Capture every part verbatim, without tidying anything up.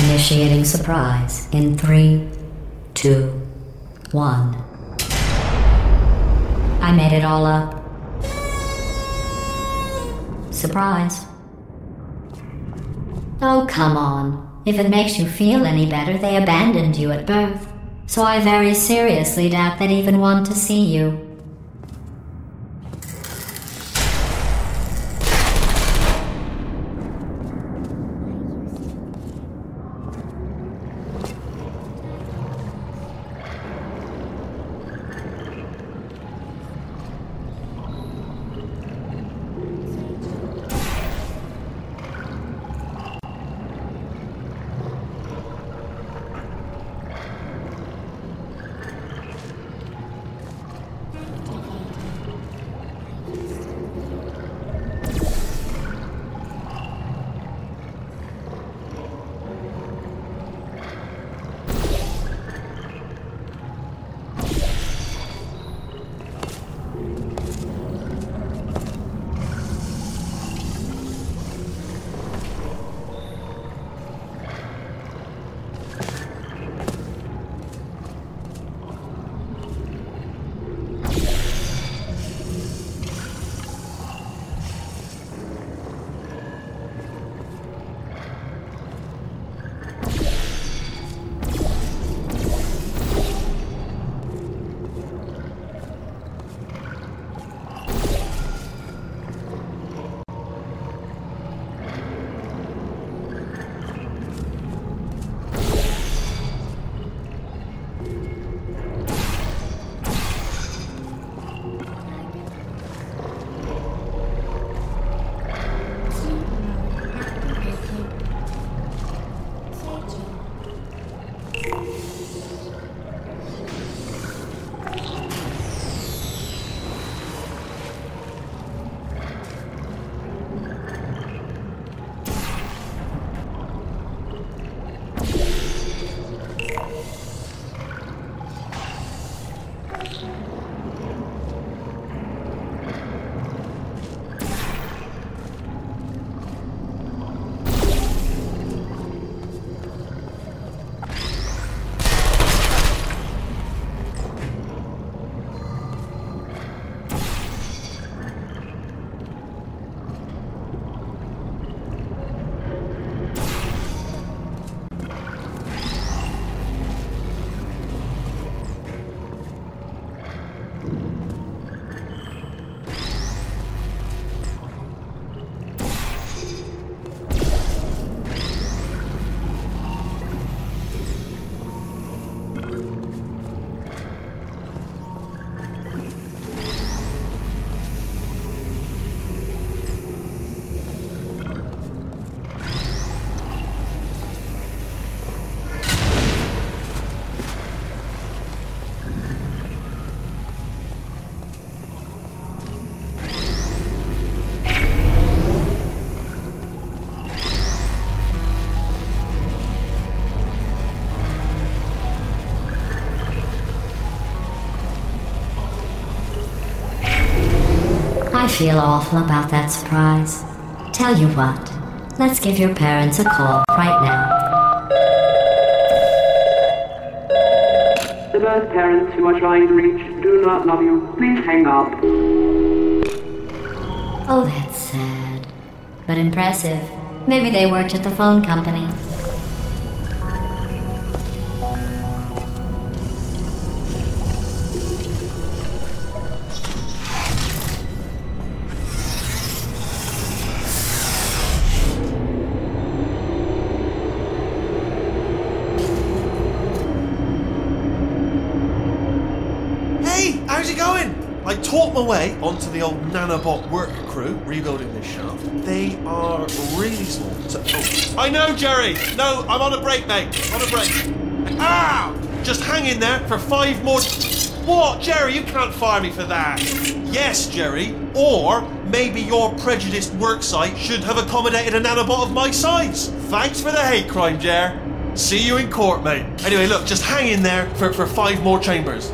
Initiating surprise in three, two, one. I made it all up. Surprise. Oh, come on. If it makes you feel any better, they abandoned you at birth. So I very seriously doubt they'd even want to see you. I feel awful about that surprise. Tell you what, let's give your parents a call right now. The birth parents you are trying to reach do not love you. Please hang up. Oh, that's sad. But impressive. Maybe they worked at the phone company. How's it going? I taught my way onto the old nanobot work crew rebuilding this shaft. They are really small. So, oh. I know, Jerry! No, I'm on a break, mate. On a break. Ah! Just hang in there for five more... What? Jerry, you can't fire me for that. Yes, Jerry. Or maybe your prejudiced worksite should have accommodated a nanobot of my size. Thanks for the hate crime, Jer. See you in court, mate. Anyway, look, just hang in there for, for five more chambers.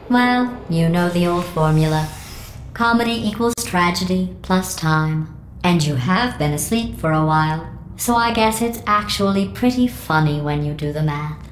Well, you know the old formula. Comedy equals tragedy plus time. And you have been asleep for a while, so I guess it's actually pretty funny when you do the math.